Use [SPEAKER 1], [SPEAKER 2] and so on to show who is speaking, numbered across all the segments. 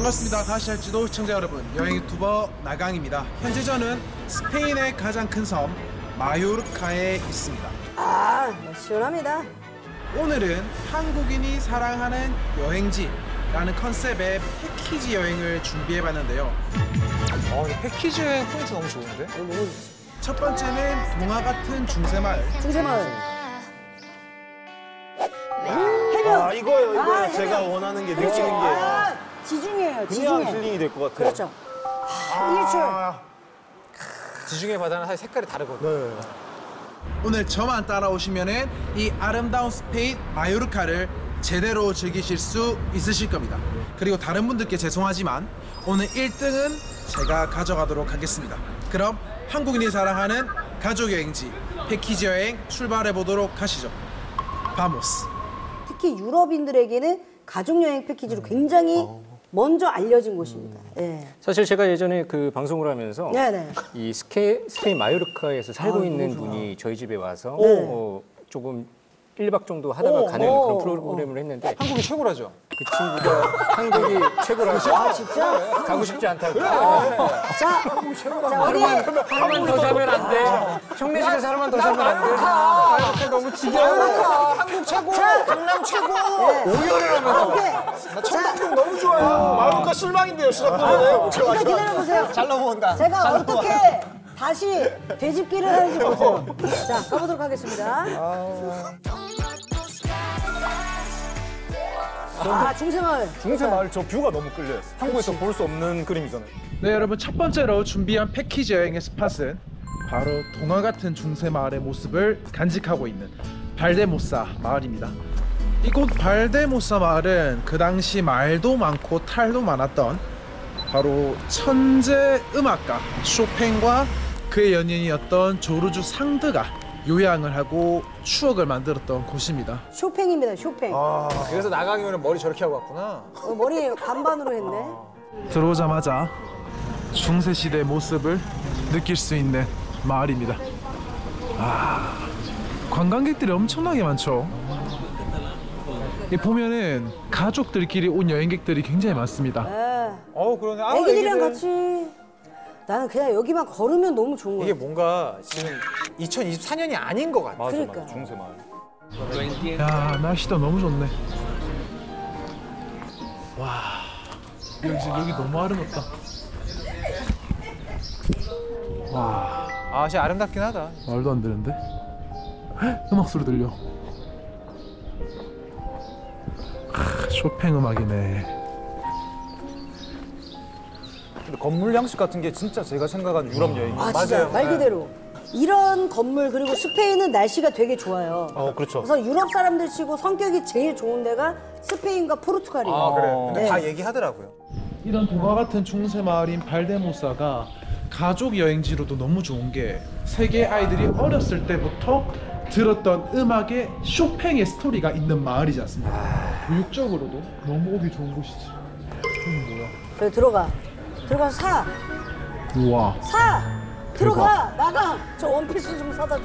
[SPEAKER 1] 반갑습니다. 다시 할지도 시청자 여러분, 여행 유튜버 나강입니다. 현재 저는 스페인의 가장 큰 섬 마요르카에 있습니다.
[SPEAKER 2] 시원합니다.
[SPEAKER 1] 오늘은 한국인이 사랑하는 여행지라는 컨셉의 패키지 여행을 준비해봤는데요.
[SPEAKER 3] 근데 패키지 여행 포인트 너무 좋은데?
[SPEAKER 1] 첫 번째는 동화 같은 중세마을.
[SPEAKER 2] 중세마을. 해변.
[SPEAKER 4] 이거요. 제가 원하는 게 느끼는 게
[SPEAKER 2] 지중해예요.
[SPEAKER 4] 그냥
[SPEAKER 2] 지중해.
[SPEAKER 4] 힐링이 될 것 같아요.
[SPEAKER 2] 그렇죠. 일출.
[SPEAKER 3] 지중해 바다는 사실 색깔이 다르거든요.
[SPEAKER 4] 네.
[SPEAKER 1] 오늘 저만 따라오시면은 이 아름다운 스페인 마요르카를 제대로 즐기실 수 있으실 겁니다. 그리고 다른 분들께 죄송하지만 오늘 1등은 제가 가져가도록 하겠습니다. 그럼 한국인이 사랑하는 가족 여행지 패키지 여행 출발해 보도록 하시죠. 바모스.
[SPEAKER 2] 특히 유럽인들에게는 가족여행 패키지로 굉장히 먼저 알려진 곳입니다. 예.
[SPEAKER 5] 사실 제가 예전에 그 방송을 하면서
[SPEAKER 2] 네네.
[SPEAKER 5] 이 스페인 마요르카에서 살고 있는
[SPEAKER 2] 너무 좋아.
[SPEAKER 5] 분이 저희 집에 와서
[SPEAKER 2] 네.
[SPEAKER 5] 조금 1박 정도 하다가 가는 그런 프로그램을 했는데
[SPEAKER 3] 한국이 최고라죠?
[SPEAKER 5] 그 친구가 한국이 최고라서
[SPEAKER 2] 진짜?
[SPEAKER 5] 가고 싶지 않다고.
[SPEAKER 2] 자, 우리
[SPEAKER 5] 하루만 더 자면 안 돼. 형네집에서 하루만 더 자면 안 돼. 마요르카 너무 지겨워.
[SPEAKER 3] 한국 최고!
[SPEAKER 5] 강남 최고!
[SPEAKER 3] 오열을 하면서.
[SPEAKER 2] 오케이.
[SPEAKER 4] 청담동 너무 좋아요. 마을까 실망인데요, 시작부터는.
[SPEAKER 2] 기다려보세요.
[SPEAKER 3] 잘 넘어온다.
[SPEAKER 2] 제가 어떻게 다시 되짚기를 하는지 보세요. 자, 가보도록 하겠습니다. 중세마을.
[SPEAKER 4] 중세마을 저 뷰가 너무 끌려요. 한국에서 볼 수 없는 그림이잖아요.
[SPEAKER 1] 네, 여러분 첫 번째로 준비한 패키지 여행의 스팟은 바로 동화 같은 중세마을의 모습을 간직하고 있는 발데모사 마을입니다. 이곳 발데모사 마을은 그 당시 말도 많고 탈도 많았던 바로 천재 음악가 쇼팽과 그의 연인이었던 조르주 상드가 요양을 하고 추억을 만들었던 곳입니다.
[SPEAKER 2] 쇼팽입니다, 쇼팽.
[SPEAKER 3] 그래서 나강이 오늘 머리 저렇게 하고 왔구나.
[SPEAKER 2] 머리 반반으로 했네.
[SPEAKER 1] 들어오자마자 중세시대의 모습을 느낄 수 있는 마을입니다. 관광객들이 엄청나게 많죠. 보면은 가족들끼리 온 여행객들이 굉장히 많습니다.
[SPEAKER 2] 네.
[SPEAKER 3] 그러네.
[SPEAKER 2] 애기들이랑 같이. 나는 그냥 여기만 걸으면 너무 좋은
[SPEAKER 3] 이게
[SPEAKER 2] 거야.
[SPEAKER 3] 뭔가 지금 2024년이 아닌 것 같아.
[SPEAKER 2] 그러니까.
[SPEAKER 4] 중세마을.
[SPEAKER 1] 야, 날씨도 너무 좋네. 와, 여기 너무 아름답다. 와,
[SPEAKER 3] 진짜 아름답긴 하다.
[SPEAKER 1] 말도 안 되는데? 음악 소리 들려. 쇼팽 음악이네.
[SPEAKER 4] 근데 건물 양식 같은 게 진짜 제가 생각한 유럽 여행.
[SPEAKER 2] 진짜 말 그대로. 이런 건물 그리고 스페인은 날씨가 되게 좋아요.
[SPEAKER 4] 그렇죠.
[SPEAKER 2] 그래서 유럽 사람들 치고 성격이 제일 좋은 데가 스페인과 포르투갈이에요.
[SPEAKER 3] 그래. 근데
[SPEAKER 2] 네.
[SPEAKER 3] 다 얘기하더라고요.
[SPEAKER 1] 이런 동화 같은 중세 마을인 발데모사가 가족 여행지로도 너무 좋은 게 세계 아이들이 어렸을 때부터 들었던 음악에 쇼팽의 스토리가 있는 마을이지 않습니까? 교육적으로도 너무 오기 좋은 곳이지. 이건 뭐야?
[SPEAKER 2] 저기 들어가서 사.
[SPEAKER 1] 우와.
[SPEAKER 2] 들어가. 나가. 저 원피스 좀 사다 줘.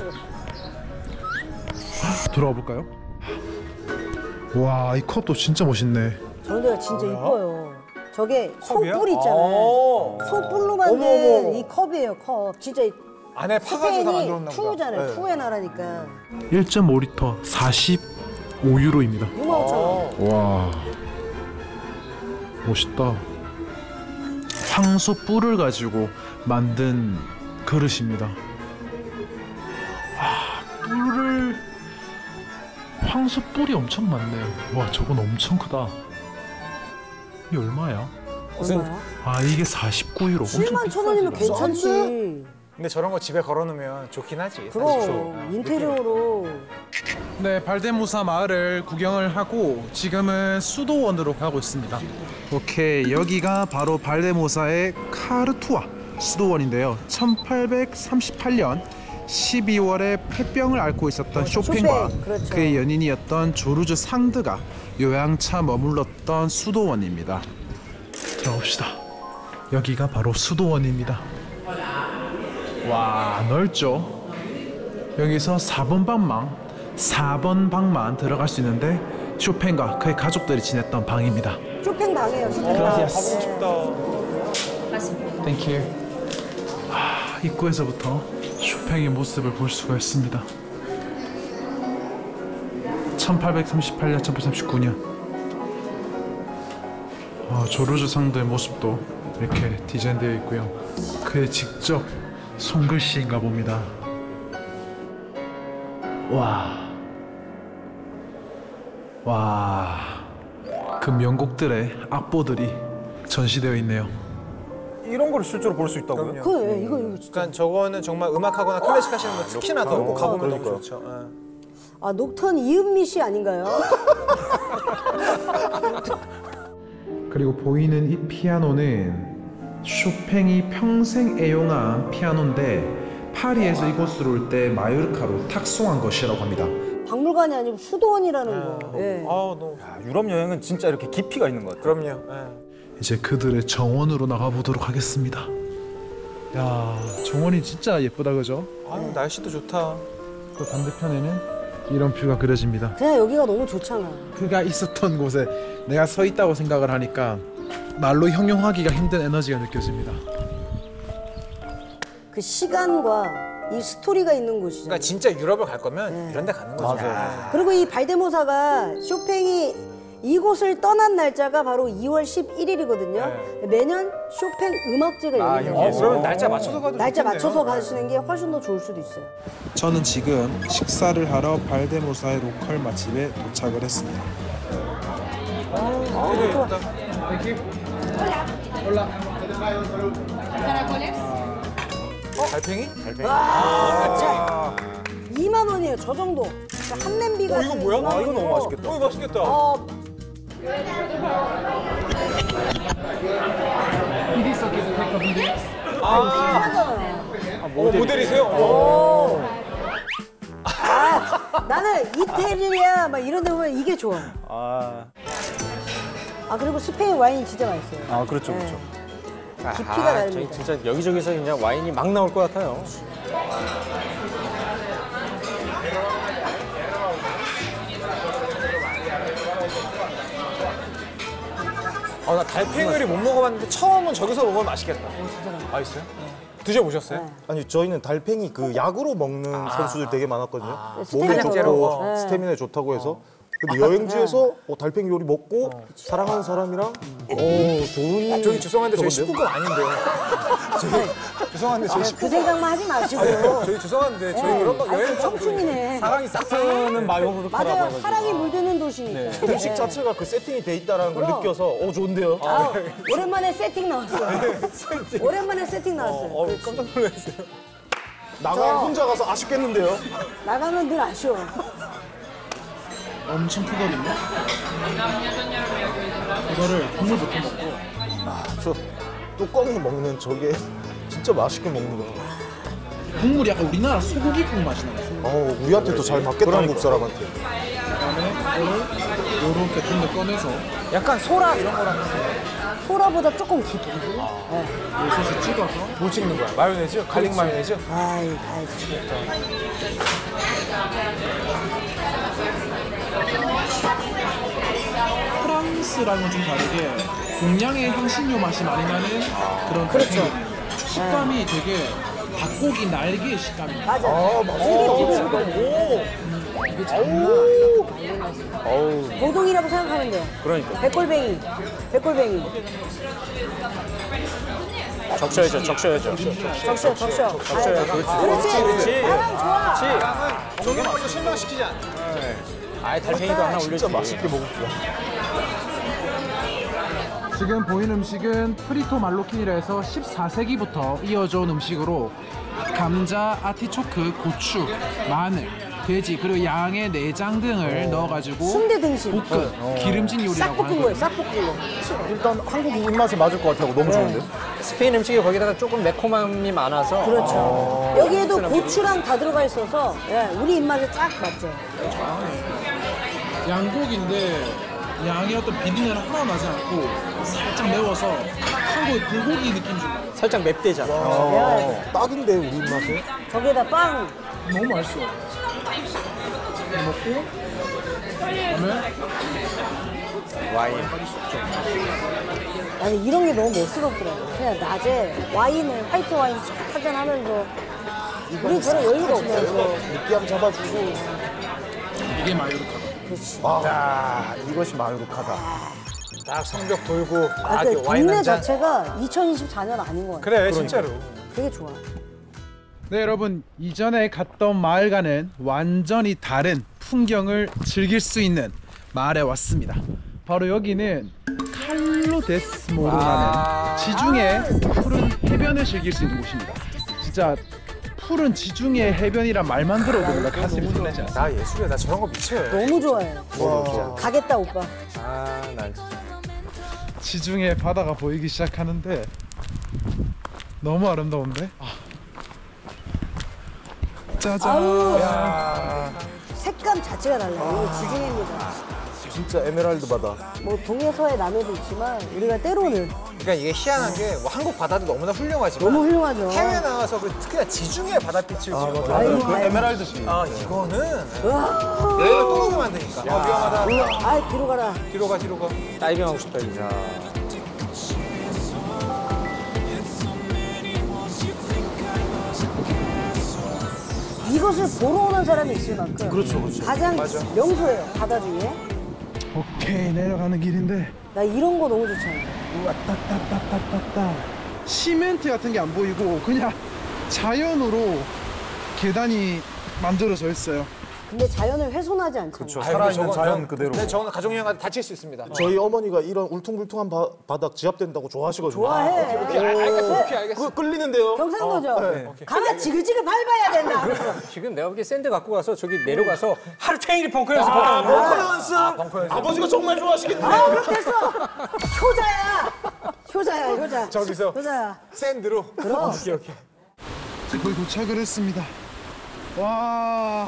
[SPEAKER 1] 들어가 볼까요? 와, 이 컵도 진짜 멋있네.
[SPEAKER 2] 저런 데가 진짜 이뻐요. 저게
[SPEAKER 3] 컵이야?
[SPEAKER 2] 소뿔 있잖아요. 소뿔로 만든 이 컵이에요, 컵. 진짜
[SPEAKER 3] 안에 파가지고 다
[SPEAKER 2] 스페인이
[SPEAKER 3] 만들었나 보다.
[SPEAKER 2] 투잖아요. 투의 나라니까.
[SPEAKER 1] 1.5리터 45유로입니다.
[SPEAKER 2] 65,000원.
[SPEAKER 1] 와, 멋있다. 황소 뿔을 가지고 만든 그릇입니다. 황소 뿔이 엄청 많네. 와, 저건 엄청 크다. 이게 얼마야?
[SPEAKER 2] 얼마야?
[SPEAKER 1] 이게 49유로.
[SPEAKER 2] 71,000원이면 괜찮지.
[SPEAKER 3] 근데 저런 거 집에 걸어놓으면 좋긴 하지. 사실.
[SPEAKER 2] 그럼 인테리어로.
[SPEAKER 1] 네, 발데모사 마을을 구경을 하고 지금은 수도원으로 가고 있습니다. 오케이, 여기가 바로 발데모사의 카르투아 수도원인데요. 1838년 12월에 폐병을 앓고 있었던 쇼팽과
[SPEAKER 2] 그렇죠.
[SPEAKER 1] 그의 연인이었던 조르주 상드가 요양차 머물렀던 수도원입니다. 들어봅시다. 여기가 바로 수도원입니다. 와, 넓죠? 여기서 4번 방만 들어갈 수 있는데 쇼팽과 그의 가족들이 지냈던 방입니다.
[SPEAKER 2] 쇼팽 방이에요, 쇼팽 방.
[SPEAKER 1] 가보고
[SPEAKER 2] 싶다.
[SPEAKER 1] Thank you. 입구에서부터 쇼팽의 모습을 볼 수가 있습니다. 1838년, 1839년. 조르주 상도의 모습도 이렇게 디자인되어 있고요. 그의 직접 손글씨인가 봅니다. 와, 그 명곡들의 악보들이 전시되어 있네요.
[SPEAKER 4] 이런 걸 실제로 볼 수 있다고요?
[SPEAKER 2] 그래, 이거 진짜.
[SPEAKER 3] 그러니까 저거는 정말 음악하거나 클래식 하시는 분 특히나 더 가보면 너무 좋죠. 예.
[SPEAKER 2] 아, 녹턴 이은미 씨 아닌가요?
[SPEAKER 1] 그리고 보이는 이 피아노는 쇼팽이 평생 애용한 피아노인데 파리에서 이곳으로 올 때 마요르카로 탁송한 것이라고 합니다.
[SPEAKER 2] 박물관이 아니고 수도원이라는 거. 예.
[SPEAKER 3] 너무
[SPEAKER 4] 유럽 여행은 진짜 이렇게 깊이가 있는 것 같아요.
[SPEAKER 3] 그럼요. 예.
[SPEAKER 1] 이제 그들의 정원으로 나가보도록 하겠습니다. 야, 정원이 진짜 예쁘다, 그죠?
[SPEAKER 3] 아유, 날씨도 좋다.
[SPEAKER 1] 그 반대편에는 이런 뷰가 그려집니다.
[SPEAKER 2] 그냥 여기가 너무 좋잖아.
[SPEAKER 1] 그가 있었던 곳에 내가 서 있다고 생각을 하니까 말로 형용하기가 힘든 에너지가 느껴집니다.
[SPEAKER 2] 그 시간과 이 스토리가 있는 곳이잖아.
[SPEAKER 3] 그러니까 진짜 유럽을 갈 거면 이런 데 가는 거죠.
[SPEAKER 4] 맞아요.
[SPEAKER 2] 그리고 이 발데모사가 쇼팽이 이곳을 떠난 날짜가 바로 2월 11일이거든요. 매년 쇼팽 음악제가 열리거든요.
[SPEAKER 3] 그러면 날짜 맞춰서 가도
[SPEAKER 2] 날짜
[SPEAKER 3] 좋겠네요.
[SPEAKER 2] 맞춰서 가시는 게 훨씬 더 좋을 수도 있어요.
[SPEAKER 1] 저는 지금 식사를 하러 발데모사의 로컬 맛집에 도착을 했습니다.
[SPEAKER 3] 되게 예쁘다. 달팽이?
[SPEAKER 2] 자, 2만 원이에요. 저 정도. 한 냄비가
[SPEAKER 3] 이거 뭐야?
[SPEAKER 2] 2만 원이고.
[SPEAKER 4] 이거 너무 맛있겠다.
[SPEAKER 3] 이거 맛있겠다. 모델이세요?
[SPEAKER 2] 나는 이태리야 막 이런 데 보면 이게 좋아.
[SPEAKER 4] 아,
[SPEAKER 2] 그리고 스페인 와인 진짜 맛있어요.
[SPEAKER 4] 아 그렇죠, 그렇죠.
[SPEAKER 2] 깊이가 다릅니다.
[SPEAKER 5] 진짜 여기저기서 그냥 와인이 막 나올 것 같아요.
[SPEAKER 3] 나 달팽이를 못 먹어봤는데 처음은 저기서 먹으면 맛있겠다. 맛있어요? 드셔보셨어요?
[SPEAKER 6] 아니 저희는 달팽이 그 약으로 먹는 선수들 되게 많았거든요.
[SPEAKER 2] 스테미나
[SPEAKER 6] 몸에
[SPEAKER 2] 좋다고.
[SPEAKER 6] 좋고
[SPEAKER 2] 네.
[SPEAKER 6] 스태미나에 좋다고 해서. 근데 여행지에서 달팽이 요리 먹고 사랑하는 사람이랑 좋은.
[SPEAKER 3] 저기 죄송한데 저희
[SPEAKER 6] 저건데요?
[SPEAKER 3] 식구가 아닌데요. 죄송한데 저희 식구.
[SPEAKER 2] 그 생각만 하지 마시고.
[SPEAKER 3] 저희 죄송한데 저희 그런 거 여행 좀
[SPEAKER 2] 청춘이네.
[SPEAKER 4] 사랑이 싹 트는 마요르카라고
[SPEAKER 2] 맞아요.
[SPEAKER 4] 해가지고.
[SPEAKER 2] 사랑이 물드는 도시니까.
[SPEAKER 6] 음식 자체가 그 세팅이 돼 있다라는 걸
[SPEAKER 2] 그럼.
[SPEAKER 6] 느껴서 좋은데요.
[SPEAKER 2] 오랜만에 세팅 나왔어요. 오랜만에 세팅 나왔어요.
[SPEAKER 6] 깜짝 놀랐어요. 나가 혼자 가서 아쉽겠는데요.
[SPEAKER 2] 나가면 늘 아쉬워.
[SPEAKER 1] 엄청 크거든요. 이거를 국물부터 먹고
[SPEAKER 6] 저 뚜껑에 먹는 저게 진짜 맛있게 먹는 거.
[SPEAKER 1] 국물이 약간 우리나라 소고기 국물 맛이 나요.
[SPEAKER 6] 우리한테 더 잘 맞겠다 한국 사람한테.
[SPEAKER 1] 그다음에 이거를 이렇게 좀 더 꺼내서
[SPEAKER 3] 약간 소라 이런 거랑 비슷해요.
[SPEAKER 2] 소라보다 조금 깊이.
[SPEAKER 1] 이 소스 찍어서
[SPEAKER 3] 뭐 찍는 거야? 마요네즈? 갈릭 마요네즈?
[SPEAKER 2] 아이, 진짜.
[SPEAKER 1] 프랑스랑은 좀 다르게 동양의 향신료 맛이 많이 나는 그런 달팽이거든요. 식감이 되게 닭고기 날개의 식감이에요.
[SPEAKER 2] 맞아. 되게 부드럽고.
[SPEAKER 1] 이게 장난 아니야.
[SPEAKER 2] 고동이라고 생각하면 돼요.
[SPEAKER 4] 그러니까.
[SPEAKER 2] 백골뱅이.
[SPEAKER 5] 적셔야죠.
[SPEAKER 2] 적셔.
[SPEAKER 5] 그렇지.
[SPEAKER 2] 사랑 좋아.
[SPEAKER 3] 저기 먼저 실망시키지 않아.
[SPEAKER 5] 아예 달팽이도 하나 올려주지.
[SPEAKER 6] 진짜 맛있게 먹을게요.
[SPEAKER 1] 지금 보이는 음식은 프리토 말로킨이라 해서 14세기부터 이어져 온 음식으로 감자, 아티초크, 고추, 마늘, 돼지 그리고 양의 내장 등을 넣어가지고
[SPEAKER 2] 순대 등심.
[SPEAKER 1] 볶은 기름진
[SPEAKER 2] 싹
[SPEAKER 1] 요리라고
[SPEAKER 2] 볶은 거예요.
[SPEAKER 1] 하거든요.
[SPEAKER 2] 싹 볶은 거.
[SPEAKER 6] 일단 한국 입맛에 맞을 것 같아요. 너무 좋은데요?
[SPEAKER 5] 스페인 음식이 거기다가 조금 매콤함이 많아서
[SPEAKER 2] 그렇죠. 여기에도 고추랑 다 들어가 있어서 우리 입맛에 딱 맞죠.
[SPEAKER 1] 양고기인데 양의 어떤 비린내는 하나 나지 않고 살짝 매워서 한국의 불고기 느낌 준다.
[SPEAKER 5] 살짝 맵대잖아.
[SPEAKER 6] 딱인데 우리 입맛에.
[SPEAKER 2] 저기에다 빵.
[SPEAKER 1] 너무 맛있어. 이거 먹고 그다음에
[SPEAKER 5] 와인.
[SPEAKER 2] 아니 이런 게 너무 멋스럽더라고. 그냥 낮에 와인을 화이트 와인 쫙 한잔 하면서 우리 저런 여유가 없어서.
[SPEAKER 6] 느끼함 잡아주고.
[SPEAKER 1] 이게 마요르카.
[SPEAKER 2] 그렇지.
[SPEAKER 4] 자, 이것이 마요르카다.
[SPEAKER 3] 딱 성벽 돌고
[SPEAKER 2] 아,
[SPEAKER 3] 이렇게
[SPEAKER 2] 근데
[SPEAKER 3] 와인
[SPEAKER 2] 동네
[SPEAKER 3] 한 잔.
[SPEAKER 2] 자체가 2024년 아닌 것 같아.
[SPEAKER 3] 그래 진짜로.
[SPEAKER 2] 되게 좋아.
[SPEAKER 1] 네 여러분, 이전에 갔던 마을과는 완전히 다른 풍경을 즐길 수 있는 마을에 왔습니다. 바로 여기는 칼로데스모로라는 지중해 푸른 해변을 즐길 수 있는 곳입니다. 진짜 푸른 지중해 해변이란 말만 들어도 뭔가 가슴이 설레지 않습니까?
[SPEAKER 3] 나 예술이야. 나 저런 거 미쳐요.
[SPEAKER 2] 너무 좋아해요. 가겠다 오빠.
[SPEAKER 3] 아난 진짜.
[SPEAKER 1] 지중해 바다가 보이기 시작하는데 너무 아름다운데? 짜잔.
[SPEAKER 2] 아우.
[SPEAKER 3] 야.
[SPEAKER 2] 색감 자체가 달라요. 이거 지중해입니다.
[SPEAKER 6] 진짜 에메랄드 바다.
[SPEAKER 2] 뭐 동해서의 남해도 있지만 우리가 때로는
[SPEAKER 3] 그러니까 이게 희한한 게 뭐 한국 바다도 너무나 훌륭하지만
[SPEAKER 2] 너무 훌륭하죠.
[SPEAKER 3] 해외 나와서 그 특히나 지중해 바닷빛을 지금
[SPEAKER 2] 아이고,
[SPEAKER 6] 그
[SPEAKER 2] 아이고.
[SPEAKER 6] 에메랄드씨.
[SPEAKER 3] 아 이거는
[SPEAKER 2] 으아.
[SPEAKER 3] 내가 또 오게 만드니까. 아 위험하다.
[SPEAKER 2] 아 뒤로 가라.
[SPEAKER 3] 뒤로 가 뒤로 가. 다이빙하고 싶다 이제.
[SPEAKER 2] 이것을 보러 오는 사람이 있을 만큼
[SPEAKER 6] 그렇죠, 그렇죠.
[SPEAKER 2] 가장 명소예요. 바다 중에.
[SPEAKER 1] 오케이, 내려가는 길인데
[SPEAKER 2] 나 이런 거 너무 좋잖아.
[SPEAKER 1] 따따따따따따 시멘트 같은 게 안 보이고 그냥 자연으로 계단이 만들어져 있어요.
[SPEAKER 2] 근데 자연을 훼손하지 않잖아.
[SPEAKER 4] 그렇죠. 살아있는 자연 그대로.
[SPEAKER 3] 근데 저는 가족여행 가도 다칠 수 있습니다.
[SPEAKER 6] 저희 어머니가 이런 울퉁불퉁한 바닥 지압된다고 좋아하시거든요.
[SPEAKER 2] 좋아해.
[SPEAKER 3] 오케이 알겠어.
[SPEAKER 6] 그거 끌리는데요.
[SPEAKER 2] 경상도죠.
[SPEAKER 6] 네.
[SPEAKER 2] 가면 지글지글 밟아야 된다.
[SPEAKER 5] 지금 내가 보기에 샌드 갖고 가서 저기 내려가서 하루 종일 벙커에서
[SPEAKER 6] 아,
[SPEAKER 5] 벙커.
[SPEAKER 6] 벙커 연습. 아버지가 정말 좋아하시겠네.
[SPEAKER 2] 아, 그럼 됐어. 효자야. 효자야, 효자.
[SPEAKER 3] 저기서
[SPEAKER 2] 효자야.
[SPEAKER 3] 샌드로.
[SPEAKER 2] 그럼.
[SPEAKER 3] 오케이.
[SPEAKER 1] 거의 도착을 했습니다. 와.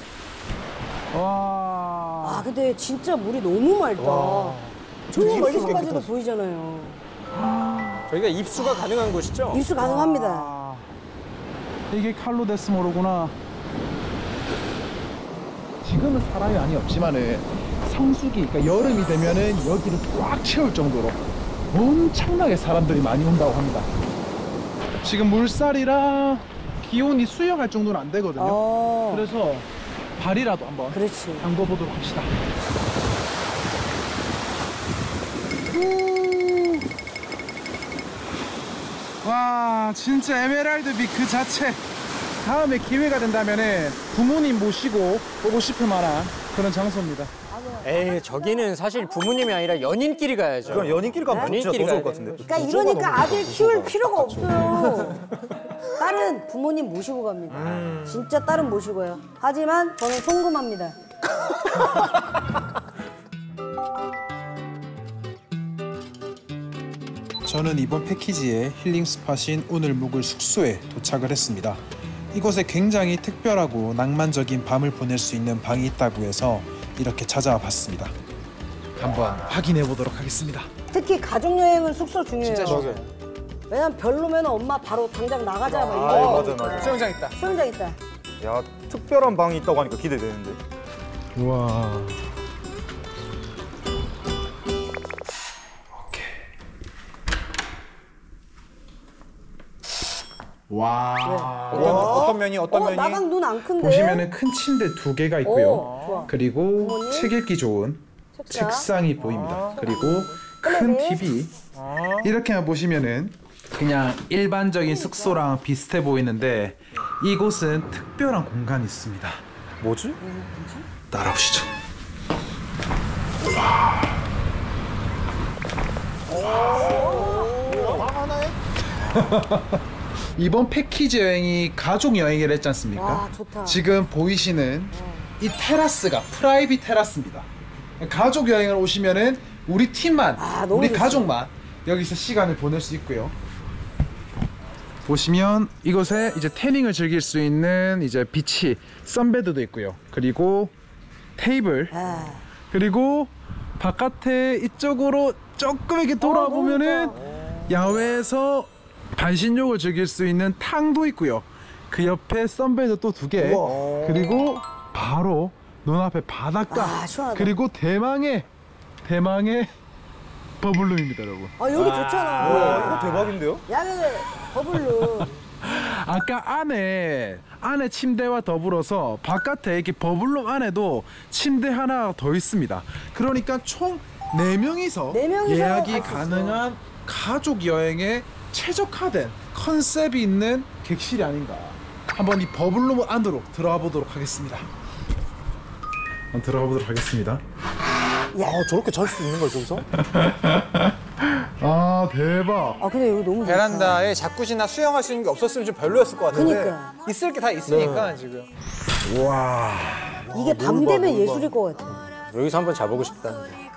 [SPEAKER 2] 아, 근데 진짜 물이 너무 맑다. 저 멀리서까지도 보이잖아요.
[SPEAKER 5] 저희가 입수가 가능한 곳이죠?
[SPEAKER 2] 입수 가능합니다.
[SPEAKER 1] 아, 이게 칼로데스모로구나. 지금은 사람이 많이 없지만은 성수기, 그러니까 여름이 되면은 여기를 꽉 채울 정도로 엄청나게 사람들이 많이 온다고 합니다. 지금 물살이랑 기온이 수영할 정도는 안 되거든요. 그래서 발이라도 한번
[SPEAKER 2] 그렇지.
[SPEAKER 1] 담궈보도록 합시다. 와, 진짜 에메랄드빛 그 자체. 다음에 기회가 된다면은 부모님 모시고 오고 싶을 만한 그런 장소입니다.
[SPEAKER 5] 에이, 저기는 사실 부모님이 아니라 연인끼리 가야죠.
[SPEAKER 4] 그럼 연인끼리 가면 진짜
[SPEAKER 5] 연인끼리
[SPEAKER 4] 더 좋을
[SPEAKER 5] 가야
[SPEAKER 4] 것 같은데.
[SPEAKER 2] 그러니까 이러니까 아들 키울 필요가 없어요. 딸은 부모님 모시고 갑니다. 진짜 딸은 모시고요. 하지만 저는 송금합니다.
[SPEAKER 1] 저는 이번 패키지의 힐링 스팟인 오늘 묵을 숙소에 도착을 했습니다. 이곳에 굉장히 특별하고 낭만적인 밤을 보낼 수 있는 방이 있다고 해서 이렇게 찾아와 봤습니다. 한번 확인해 보도록 하겠습니다.
[SPEAKER 2] 특히 가족여행은 숙소 중요해요.
[SPEAKER 1] 진짜
[SPEAKER 6] 저게.
[SPEAKER 2] 왜냐면 별로면 엄마 바로 당장 나가자 막
[SPEAKER 4] 아,
[SPEAKER 2] 이거.
[SPEAKER 4] 맞아, 맞아.
[SPEAKER 3] 수영장 있다.
[SPEAKER 2] 수영장 있다.
[SPEAKER 4] 야, 특별한 방이 있다고 하니까 기대되는데.
[SPEAKER 1] 우와. 와.
[SPEAKER 3] 어떤 면이 어떤 면이?
[SPEAKER 2] 나방 눈 안 큰데.
[SPEAKER 1] 보시면은 큰 침대 2개가 있고요.
[SPEAKER 2] 오, 좋아.
[SPEAKER 1] 그리고
[SPEAKER 2] 부모님?
[SPEAKER 1] 책 읽기 좋은
[SPEAKER 2] 책상.
[SPEAKER 1] 책상이 보입니다. 그리고 큰
[SPEAKER 2] 플레이.
[SPEAKER 1] TV. 이렇게만 보시면은 그냥 일반적인 숙소랑 비슷해 보이는데 이곳은 특별한 공간이 있습니다.
[SPEAKER 4] 뭐지?
[SPEAKER 1] 따라오시죠.
[SPEAKER 6] 방 하나에?
[SPEAKER 1] 이번 패키지 여행이 가족 여행이라 했지 않습니까?
[SPEAKER 2] 와, 좋다.
[SPEAKER 1] 지금 보이시는 이 테라스가 프라이빗 테라스입니다. 가족 여행을 오시면은 우리 팀만,
[SPEAKER 2] 너무
[SPEAKER 1] 우리
[SPEAKER 2] 좋죠.
[SPEAKER 1] 가족만 여기서 시간을 보낼 수 있고요. 보시면 이곳에 이제 태닝을 즐길 수 있는 이제 비치, 선베드도 있고요. 그리고 테이블, 그리고 바깥에 이쪽으로 조금 이렇게 돌아보면은 야외에서 반신욕을 즐길 수 있는 탕도 있고요. 그 옆에 선베드 또 2개, 그리고 바로 눈앞에 바닷가,
[SPEAKER 2] 시원하다.
[SPEAKER 1] 그리고 대망의 대망의 버블룸입니다, 여러분.
[SPEAKER 2] 아 여기 좋잖아.
[SPEAKER 4] 와, 이거 대박인데요?
[SPEAKER 2] 야외 버블룸.
[SPEAKER 1] 아까 안에 침대와 더불어서 바깥에 이렇게 버블룸 안에도 침대 하나 더 있습니다. 그러니까 총 4명이서
[SPEAKER 2] 네 명이서
[SPEAKER 1] 예약이
[SPEAKER 2] 갈수
[SPEAKER 1] 가능한 가족 여행에 최적화된 컨셉이 있는 객실이 아닌가. 한번 이 버블룸 안으로 들어가 보도록 하겠습니다. 한번 들어가 보도록 하겠습니다.
[SPEAKER 6] 아, 저렇게 잘 수 있는 걸 저기서?
[SPEAKER 1] 아, 대박.
[SPEAKER 2] 아 근데 여기 너무 좋다.
[SPEAKER 3] 베란다에 자쿠지나 수영할 수 있는 게 없었으면 좀 별로였을 것 같은데
[SPEAKER 2] 그니까.
[SPEAKER 3] 있을 게 다 있으니까 지금.
[SPEAKER 1] 와.
[SPEAKER 2] 이게 밤 되면 예술일 것 같아.
[SPEAKER 5] 여기서 한번 자보고 싶다.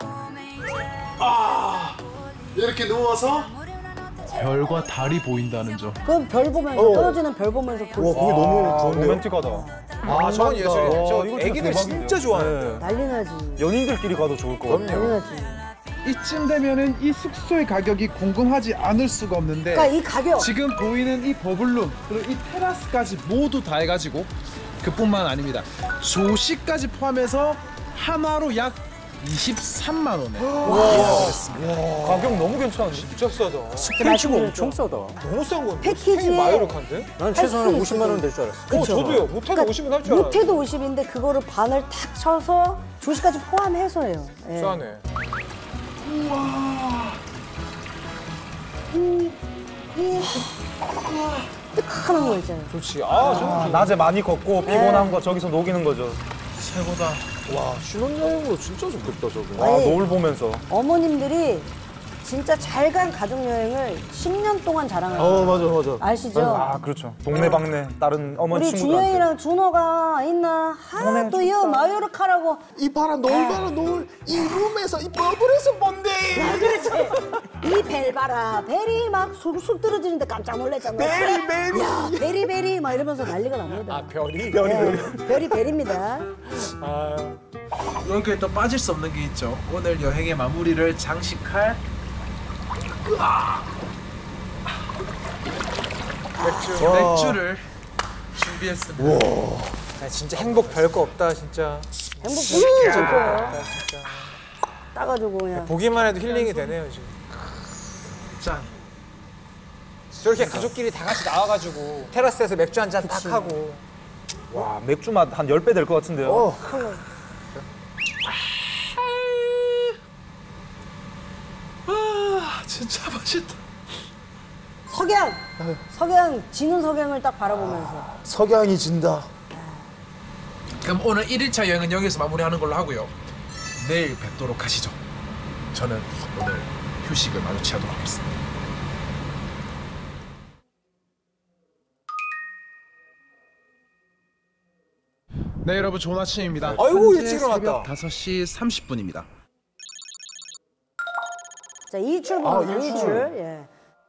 [SPEAKER 1] 이렇게 누워서 별과 달이 보인다는 점.
[SPEAKER 2] 그럼 별 보면서 떨어지는 별 보면서 볼
[SPEAKER 6] 와,
[SPEAKER 2] 수
[SPEAKER 6] 그게 너무 좋은데요?
[SPEAKER 4] 로맨틱하다.
[SPEAKER 3] 아, 저건 예술이네.
[SPEAKER 4] 와,
[SPEAKER 3] 저
[SPEAKER 4] 이거 진짜
[SPEAKER 3] 애기들
[SPEAKER 4] 대박인데요?
[SPEAKER 3] 진짜 좋아하는데.
[SPEAKER 2] 난리 나지.
[SPEAKER 4] 연인들끼리 가도 좋을 것 같아요.
[SPEAKER 2] 난리 나지.
[SPEAKER 1] 이쯤 되면은 이 숙소의 가격이 궁금하지 않을 수가 없는데
[SPEAKER 2] 그러니까 이 가격.
[SPEAKER 1] 지금 보이는 이 버블룸 그리고 이 테라스까지 모두 다 해가지고 그뿐만 아닙니다. 조식까지 포함해서 하나로 약 23만 원에 예약했습니다.
[SPEAKER 4] 가격 너무 괜찮은데?
[SPEAKER 3] 진짜 싸다.
[SPEAKER 5] 스케치가 엄청 싸다.
[SPEAKER 3] 너무 싼 건데.
[SPEAKER 2] 패키지에
[SPEAKER 3] 마이로칸데?
[SPEAKER 5] 난 최소한
[SPEAKER 2] 할수
[SPEAKER 5] 50만 원 될 줄 알았어.
[SPEAKER 3] 어, 저도요. 못해도 50은 할 줄 알아요.
[SPEAKER 2] 못해도 50인데 그거를 반을 탁 쳐서 조식까지 포함해서예요. 예.
[SPEAKER 3] 싸네.
[SPEAKER 2] 뜨끈한 거 있잖아요.
[SPEAKER 3] 좋지. 아, 저는
[SPEAKER 4] 낮에 많이 걷고 피곤한 거 저기서 녹이는 거죠.
[SPEAKER 1] 최고다.
[SPEAKER 6] 와, 신혼여행으로 진짜 좋겠다, 저거.
[SPEAKER 4] 아,
[SPEAKER 2] 아니,
[SPEAKER 4] 노을 보면서.
[SPEAKER 2] 어머님들이 진짜 잘 간 가족여행을 10년 동안 자랑하는
[SPEAKER 6] 어, 맞아, 맞아.
[SPEAKER 2] 아시죠?
[SPEAKER 4] 아, 그렇죠. 동네방네 다른 어머니
[SPEAKER 2] 우리
[SPEAKER 4] 친구들한테.
[SPEAKER 2] 준영이랑 준호가 있나? 하나 또 이어 마요르카라고.
[SPEAKER 6] 이 봐라, 노을 봐라, 노을. 이 룸에서, 이 버블에서 뭔데?
[SPEAKER 2] 그렇지. 이 벨 봐라. 벨이 막 쑥쑥 떨어지는데 깜짝 놀랐잖아.
[SPEAKER 6] 베리, 베리.
[SPEAKER 2] 야, 베리베리 막 이러면서 난리가 납니다.
[SPEAKER 3] 아, 별이.
[SPEAKER 2] 별이 벨입니다.
[SPEAKER 1] 여기에 또 빠질 수 없는 게 있죠. 오늘 여행의 마무리를 장식할 맥주를 준비했습니다.
[SPEAKER 3] 아, 진짜 행복 별거 없다, 진짜.
[SPEAKER 2] 행복 줄 거예요.
[SPEAKER 3] 진짜.
[SPEAKER 2] 따가지고 그냥.
[SPEAKER 3] 보기만 해도 힐링이 되네요, 지금.
[SPEAKER 1] 짠.
[SPEAKER 3] 저렇게 가족끼리 다 같이 나와가지고 테라스에서 맥주 한 잔 딱 하고.
[SPEAKER 4] 와, 맥주 맛 한 10배 될 것 같은데요.
[SPEAKER 1] 아, 진짜 맛있다.
[SPEAKER 2] 석양, 지는 석양을 딱 바라보면서.
[SPEAKER 6] 석양이 진다.
[SPEAKER 1] 그럼 오늘 1일차 여행은 여기서 마무리하는 걸로 하고요. 내일 뵙도록 하시죠. 저는 오늘 휴식을 마저 취하도록 하겠습니다. 네, 여러분 좋은 아침입니다.
[SPEAKER 3] 아이고,
[SPEAKER 1] 현재
[SPEAKER 3] 일찍 일어났다.
[SPEAKER 1] 새벽 5시 30분입니다.
[SPEAKER 2] 자, 일출 보는 일출. 예.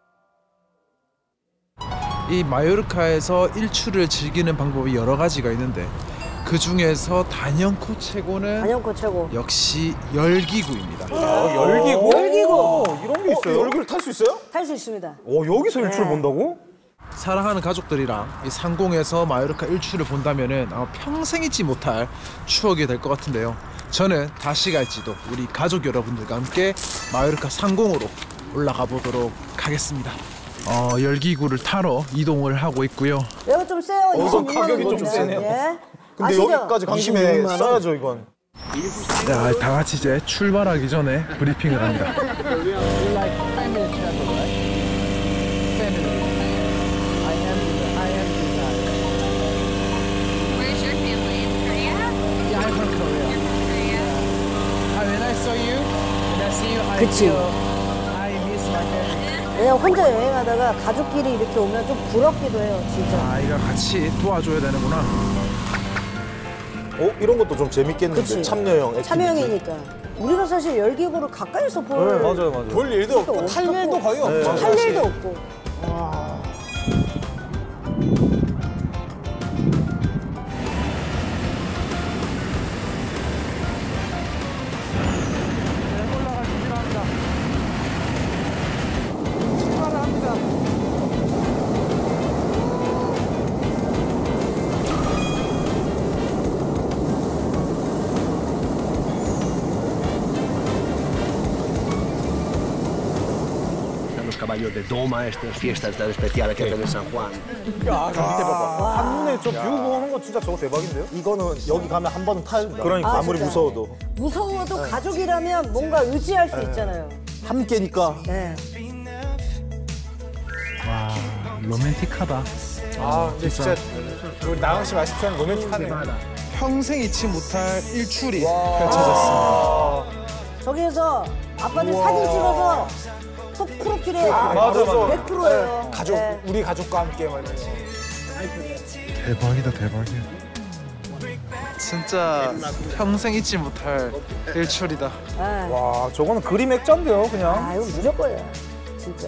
[SPEAKER 1] 이 마요르카에서 일출을 즐기는 방법이 여러 가지가 있는데 그 중에서 단연코 최고는
[SPEAKER 2] 단연코 최고.
[SPEAKER 1] 역시 열기구입니다.
[SPEAKER 3] 열기고?
[SPEAKER 2] 열기구
[SPEAKER 4] 이런 게 있어요?
[SPEAKER 6] 얼굴 탈 수 있어요?
[SPEAKER 2] 탈 수 있습니다.
[SPEAKER 4] 여기서 일출
[SPEAKER 2] 네.
[SPEAKER 4] 본다고?
[SPEAKER 1] 사랑하는 가족들이랑 이 상공에서 마요르카 일출을 본다면은 아마 평생 잊지 못할 추억이 될 것 같은데요. 저는 다시 갈지도 우리 가족 여러분들과 함께 마요르카 상공으로 올라가 보도록 하겠습니다. 열기구를 타러 이동을 하고 있고요.
[SPEAKER 2] 얘가 좀 세요.
[SPEAKER 6] 이건
[SPEAKER 2] 26만
[SPEAKER 6] 가격이
[SPEAKER 2] 원
[SPEAKER 6] 좀
[SPEAKER 2] 봅니다.
[SPEAKER 6] 세네요.
[SPEAKER 2] 예.
[SPEAKER 6] 근데
[SPEAKER 2] 아시죠?
[SPEAKER 6] 여기까지 간 김에 써야죠, 이건.
[SPEAKER 1] 자, 다 같이 이제 출발하기 전에 브리핑을 합니다.
[SPEAKER 7] Where's your family? In Korea?
[SPEAKER 1] Yeah, I'm from Korea.
[SPEAKER 7] You're from Korea?
[SPEAKER 1] When I saw you,
[SPEAKER 2] 그치.
[SPEAKER 1] I miss my family.
[SPEAKER 2] 왜냐면 혼자 여행하다가 가족끼리 이렇게 오면 좀 부럽기도 해요, 진짜.
[SPEAKER 1] 아이가 같이 도와줘야 되는구나.
[SPEAKER 6] 이런 것도 좀 재밌겠는데.
[SPEAKER 2] 그치.
[SPEAKER 6] 참여형 액티비티.
[SPEAKER 2] 참여형이니까. 우리가 사실 열기구를 가까이서 볼
[SPEAKER 4] 맞아요, 맞아요.
[SPEAKER 3] 볼 일도 없고 탈 일도 거의 없죠.
[SPEAKER 2] 할
[SPEAKER 3] 사실.
[SPEAKER 2] 일도 없고.
[SPEAKER 8] escenario de doma, estas fiestas tan especiales que hacen en San Juan.
[SPEAKER 4] 한눈에 저 뷰 보는 거 진짜 저거 대박인데요?
[SPEAKER 6] 이거는 여기 가면 한 번은 타야 된다.
[SPEAKER 4] 그러니까.
[SPEAKER 6] 아무리
[SPEAKER 2] 진짜.
[SPEAKER 6] 무서워도.
[SPEAKER 2] 무서워도 가족이라면 뭔가 의지할 수 있잖아요.
[SPEAKER 6] 함께니까.
[SPEAKER 2] 네.
[SPEAKER 1] 와 로맨틱하다.
[SPEAKER 3] 아, 근데 진짜 우리 나영 씨 말씀처럼 로맨틱하네요.
[SPEAKER 1] 평생 잊지 못할 일출이 펼쳐졌습니다.
[SPEAKER 2] 저기에서 아빠들 사진 찍어서 톡 프로필에
[SPEAKER 3] 맞아.
[SPEAKER 2] 100%예요.
[SPEAKER 3] 가족, 우리 가족과 함께 말이면서.
[SPEAKER 1] 대박이다 대박이야. 진짜 평생 잊지 못할 일출이다.
[SPEAKER 4] 와, 저거는 그림 액자인데요, 그냥.
[SPEAKER 2] 아, 이건 무조건이야. 진짜.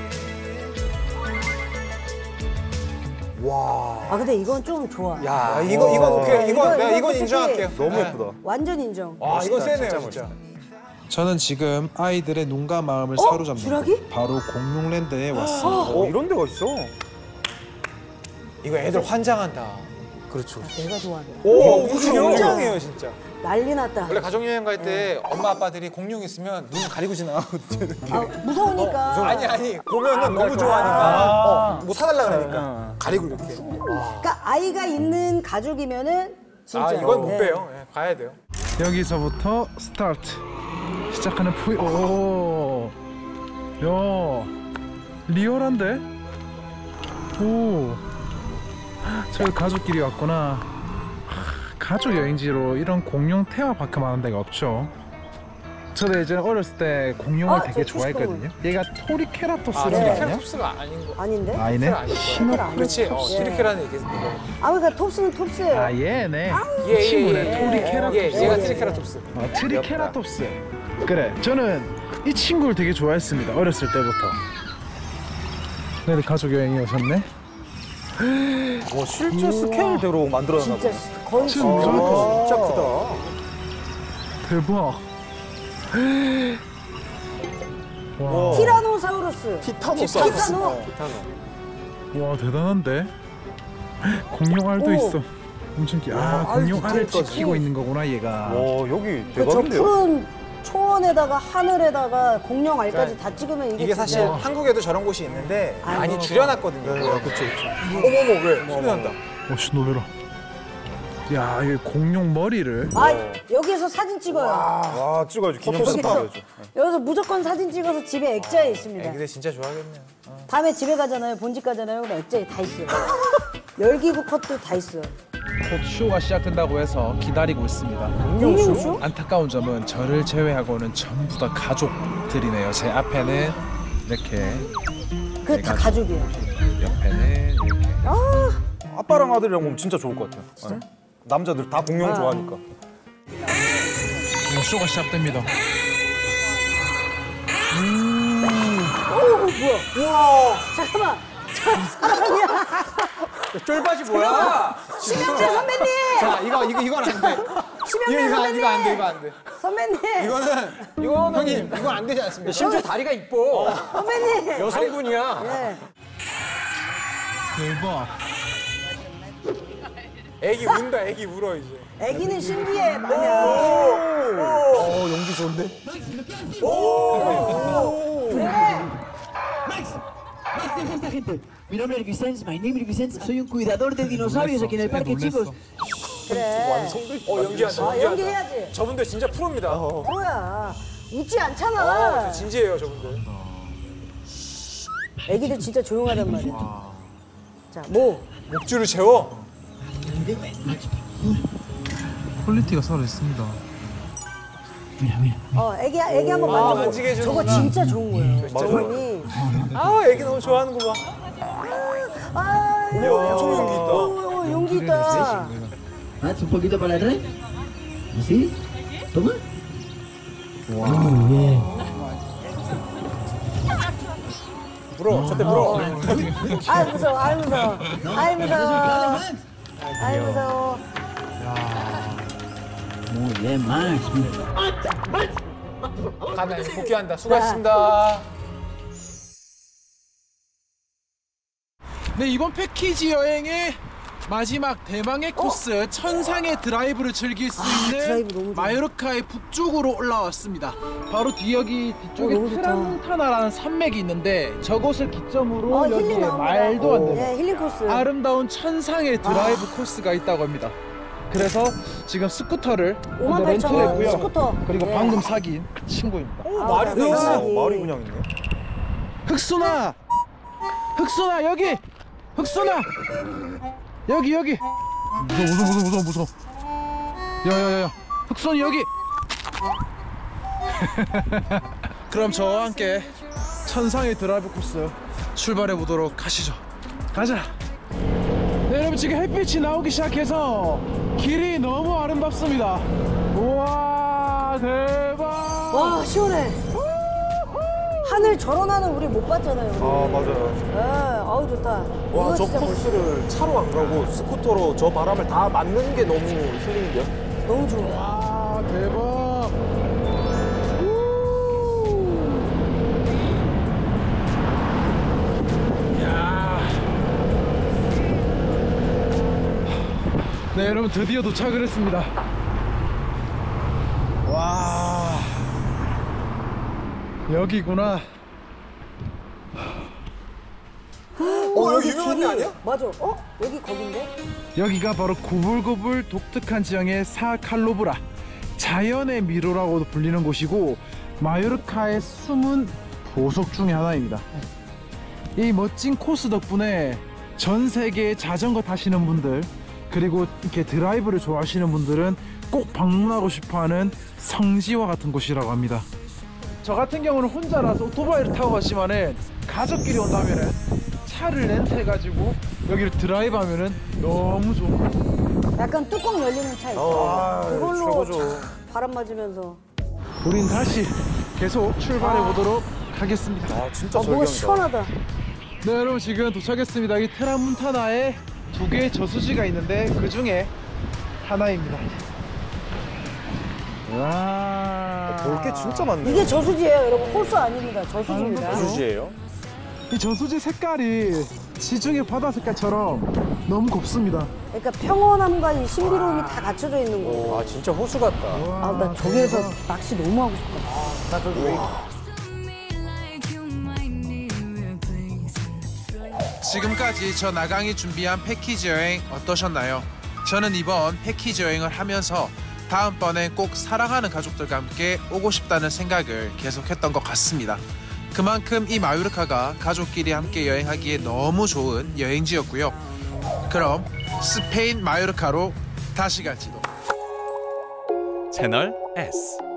[SPEAKER 3] 와.
[SPEAKER 2] 아, 근데 이건 좀 좋아.
[SPEAKER 3] 야, 이건 오케이. 이건 인정할게요.
[SPEAKER 6] 너무
[SPEAKER 3] 네.
[SPEAKER 6] 예쁘다.
[SPEAKER 2] 완전 인정.
[SPEAKER 3] 와, 이건 세네요, 진짜.
[SPEAKER 1] 저는 지금 아이들의 눈과 마음을 사로잡는
[SPEAKER 2] 주라기?
[SPEAKER 1] 바로 공룡랜드에 왔습니다.
[SPEAKER 4] 이런 데가 있어.
[SPEAKER 3] 이거 애들 환장한다.
[SPEAKER 6] 그렇죠.
[SPEAKER 2] 내가 좋아하는.
[SPEAKER 3] 오, 굉장해요, 진짜.
[SPEAKER 2] 난리 났다.
[SPEAKER 3] 원래 가족여행 갈 때 엄마 아빠들이 공룡 있으면 눈 가리고 지나가거든요.
[SPEAKER 2] 아, 무서우니까.
[SPEAKER 3] 아니 보면은 너무 좋아하니까 뭐 사달라 그러니까 가리고 이렇게.
[SPEAKER 2] 그러니까 아이가 있는 가족이면은 진짜.
[SPEAKER 3] 아 이건 못
[SPEAKER 2] 네.
[SPEAKER 3] 빼요. 예, 가야 돼요.
[SPEAKER 1] 여기서부터 스타트. 시작하는 오, 야, 리얼한데? 오, 저희 가족끼리 왔구나. 가족 여행지로 이런 공룡 테마파크 많은 데가 없죠. 저도 예전에 어렸을 때 공룡을 되게
[SPEAKER 2] 저
[SPEAKER 1] 좋아했거든요. 얘가 토리케라톱스라는 게 아니야?
[SPEAKER 3] 트리케라톱스가 아닌 거.
[SPEAKER 2] 아닌데?
[SPEAKER 1] 아니네.
[SPEAKER 3] 아닐 거야.
[SPEAKER 2] 토리케라 아니야.
[SPEAKER 3] 그렇지.
[SPEAKER 2] 톱스.
[SPEAKER 3] 트리케라는 이게 이거.
[SPEAKER 2] 아, 그러니까 톱스는 톱스예요.
[SPEAKER 1] 아 얘네.
[SPEAKER 3] 예,
[SPEAKER 1] 친구네.
[SPEAKER 3] 예.
[SPEAKER 1] 토리케라톱스.
[SPEAKER 3] 얘가 트리케라톱스.
[SPEAKER 1] 트리케라톱스. 그래, 저는 이 친구를 되게 좋아했습니다. 어렸을 때부터. 네, 가족 여행이 오셨네.
[SPEAKER 4] 와, 실제 스케일대로 만들어놨나
[SPEAKER 2] 진짜
[SPEAKER 4] 보네.
[SPEAKER 2] 거의
[SPEAKER 6] 진짜 크다.
[SPEAKER 1] 대박. 와,
[SPEAKER 2] 티라노사우루스.
[SPEAKER 6] 티타노사우루스.
[SPEAKER 2] 티타노.
[SPEAKER 1] 와 대단한데. 공룡알도
[SPEAKER 2] 오.
[SPEAKER 1] 있어. 엄청 공룡알을
[SPEAKER 6] 디테일까지.
[SPEAKER 1] 지키고 있는 거구나 얘가.
[SPEAKER 4] 와, 여기
[SPEAKER 2] 저
[SPEAKER 4] 대박인데요?
[SPEAKER 2] 푸른 초원에다가 하늘에다가 공룡 알까지 다 찍으면 이게
[SPEAKER 3] 이게 사실
[SPEAKER 2] 진짜-
[SPEAKER 3] 한국에도 저런 곳이 있는데
[SPEAKER 2] 아이고.
[SPEAKER 3] 많이 줄여놨거든요. 그렇죠. 어머머 왜 소리 난다.
[SPEAKER 1] 어씨 놀래라. 야, 이 공룡 머리를.
[SPEAKER 2] 아, 여기에서 사진 찍어요.
[SPEAKER 4] 와, 찍어야죠. 기념사진
[SPEAKER 2] 여기서,
[SPEAKER 4] 찍어야죠.
[SPEAKER 2] 여기서 무조건 사진 찍어서 집에 액자에 있습니다.
[SPEAKER 3] 애기들 진짜 좋아하겠네요.
[SPEAKER 2] 다음에 집에 가잖아요. 본집 가잖아요. 그럼 액자에 다 있어요. 열기구 컷도 다 있어요.
[SPEAKER 1] 곧 쇼가 시작된다고 해서 기다리고 있습니다.
[SPEAKER 2] 공룡쇼?
[SPEAKER 1] 안타까운 점은 저를 제외하고는 전부 다 가족들이네요. 제 앞에는 이렇게,
[SPEAKER 2] 그게 다 가족이에요.
[SPEAKER 1] 옆에는 이렇게.
[SPEAKER 4] 아빠랑 아들이랑 보면 진짜 좋을 것 같아요. 네. 남자들 다 공룡 좋아하니까.
[SPEAKER 1] 쇼가 시작됩니다.
[SPEAKER 2] 우와, 잠깐만. 저 사람이야.
[SPEAKER 3] 쫄바지 뭐야?
[SPEAKER 2] 심영재 선배님.
[SPEAKER 3] 자 이건 안 돼.
[SPEAKER 2] 심영재 선배님.
[SPEAKER 3] 이거 안 돼.
[SPEAKER 2] 선배님.
[SPEAKER 3] 이거는 형님 이건 안 되지 않습니까? 심지어 다리가 이뻐.
[SPEAKER 2] 선배님.
[SPEAKER 3] 여성분이야.
[SPEAKER 2] 네.
[SPEAKER 1] 대박.
[SPEAKER 3] 애기 운다. 애기 울어 이제.
[SPEAKER 2] 애기는 신기해, 마냥.
[SPEAKER 6] 연기 좋은데?
[SPEAKER 9] esta gente. Mi nombre es Vicente, my name is Vicente. Soy un cuidador de dinosaurios aquí en el parque, chicos.
[SPEAKER 2] 그래.
[SPEAKER 3] 연기한다.
[SPEAKER 2] 아, 연기해야지.
[SPEAKER 3] 저분들 진짜 프로입니다.
[SPEAKER 2] 뭐야. 웃지 않잖아.
[SPEAKER 3] 진지해요 저분들.
[SPEAKER 2] 애기들 진짜 조용하단 말이야. 자, 뭐.
[SPEAKER 3] 목줄을 채워.
[SPEAKER 1] 퀄리티가 살아있습니다.
[SPEAKER 2] 애기 한번 만져보고.
[SPEAKER 3] 만지게 해주는구나.
[SPEAKER 2] 저거 진짜 좋은 거예요. 저분이.
[SPEAKER 3] 아 애기 너무 좋아하는 거 봐.
[SPEAKER 2] 아,
[SPEAKER 3] 엄청 용기 있다.
[SPEAKER 2] 용기 있다.
[SPEAKER 9] Haz un poquito para atrás. Así. Toma.
[SPEAKER 3] 물어. 저때 물어.
[SPEAKER 2] 아이 무서워, 아이 무서워, 아이 무서워, 아이 무서워.
[SPEAKER 9] Muy bien, Max.
[SPEAKER 3] 가면 이제 복귀한다. 수고하셨습니다.
[SPEAKER 1] 네, 이번 패키지 여행의 마지막 대망의 코스 천상의 드라이브를 즐길 수
[SPEAKER 2] 드라이브 너무
[SPEAKER 1] 있는
[SPEAKER 2] 좋아.
[SPEAKER 1] 마요르카의 북쪽으로 올라왔습니다. 바로 뒤쪽에
[SPEAKER 2] 너무 좋다.
[SPEAKER 1] 트라몬타나라는 산맥이 있는데 저곳을 기점으로
[SPEAKER 2] 힐링
[SPEAKER 1] 여기에
[SPEAKER 2] 나옵니다.
[SPEAKER 1] 말도 안 되는
[SPEAKER 2] 네, 힐링 코스.
[SPEAKER 1] 아름다운 천상의 드라이브 코스가 있다고 합니다. 그래서 지금 스쿠터를
[SPEAKER 2] 58,000원
[SPEAKER 1] 렌트를 했고요.
[SPEAKER 2] 스쿠터.
[SPEAKER 1] 그리고
[SPEAKER 2] 네.
[SPEAKER 1] 방금 사귄 친구입니다.
[SPEAKER 3] 말이 돼 있어.
[SPEAKER 4] 말이 그냥 있네.
[SPEAKER 1] 흑순아! 흑순아 여기! 흑순아! 여기! 무서워. 야야야야! 흑순이 여기! 그럼 저와 함께 천상의 드라이브 코스 출발해 보도록 하시죠. 가자! 네, 여러분 지금 햇빛이 나오기 시작해서 길이 너무 아름답습니다. 우와 대박!
[SPEAKER 2] 와, 시원해. 하늘 저런 하늘 우리 못 봤잖아요.
[SPEAKER 6] 아 맞아요.
[SPEAKER 2] 네, 아우 좋다.
[SPEAKER 6] 와
[SPEAKER 2] 이거
[SPEAKER 6] 저
[SPEAKER 2] 진짜
[SPEAKER 6] 코스를 차로 안 가고 스쿠터로 저 바람을 다 맞는 게 너무 힐링인데요.
[SPEAKER 2] 너무 좋아.
[SPEAKER 1] 와 대박! 네 여러분 드디어 도착을 했습니다. 와 여기구나.
[SPEAKER 3] 여기 유명한 데 아니야?
[SPEAKER 2] 맞아. 여기 거긴데?
[SPEAKER 1] 여기가 바로 고불고불 독특한 지형의 사칼로브라 자연의 미로라고도 불리는 곳이고 마요르카의 숨은 보석 중에 하나입니다. 이 멋진 코스 덕분에 전 세계에 자전거 타시는 분들 그리고 이렇게 드라이브를 좋아하시는 분들은 꼭 방문하고 싶어하는 성지와 같은 곳이라고 합니다. 저 같은 경우는 혼자라서 오토바이를 타고 갔지만은 가족끼리 온다면은 차를 렌트해가지고 여기를 드라이브하면은 너무 좋은 거.
[SPEAKER 2] 약간 뚜껑 열리는 차 있어. 그걸로
[SPEAKER 4] 최고죠.
[SPEAKER 2] 바람 맞으면서.
[SPEAKER 1] 우린 다시 계속 출발해 보도록 하겠습니다.
[SPEAKER 4] 아 진짜
[SPEAKER 2] 뭐가
[SPEAKER 4] 절경이다.
[SPEAKER 2] 시원하다.
[SPEAKER 1] 네 여러분 지금 도착했습니다. 이 트라문타나에 2개의 저수지가 있는데 그 중에 하나입니다. 와.
[SPEAKER 4] 볼 게 진짜 많네.
[SPEAKER 2] 이게 저수지예요, 여러분. 홀수 아닙니다. 저수지입니다.
[SPEAKER 3] 주지예요?
[SPEAKER 1] 이 저수지 색깔이 지중해 바다 색깔처럼 너무 곱습니다.
[SPEAKER 2] 그러니까 평온함과 이 신비로움이 다 갖춰져 있는 거.
[SPEAKER 3] 아 진짜 호수 같다.
[SPEAKER 2] 아, 나 저기에서 낚시 너무 하고 싶다.
[SPEAKER 3] 나 저기 왜
[SPEAKER 1] 지금까지 저 나강이 준비한 패키지 여행 어떠셨나요? 저는 이번 패키지 여행을 하면서 다음번엔 꼭 사랑하는 가족들과 함께 오고 싶다는 생각을 계속했던 것 같습니다. 그만큼 이 마요르카가 가족끼리 함께 여행하기에 너무 좋은 여행지였고요. 그럼 스페인 마요르카로 다시 갈지도.
[SPEAKER 10] 채널 S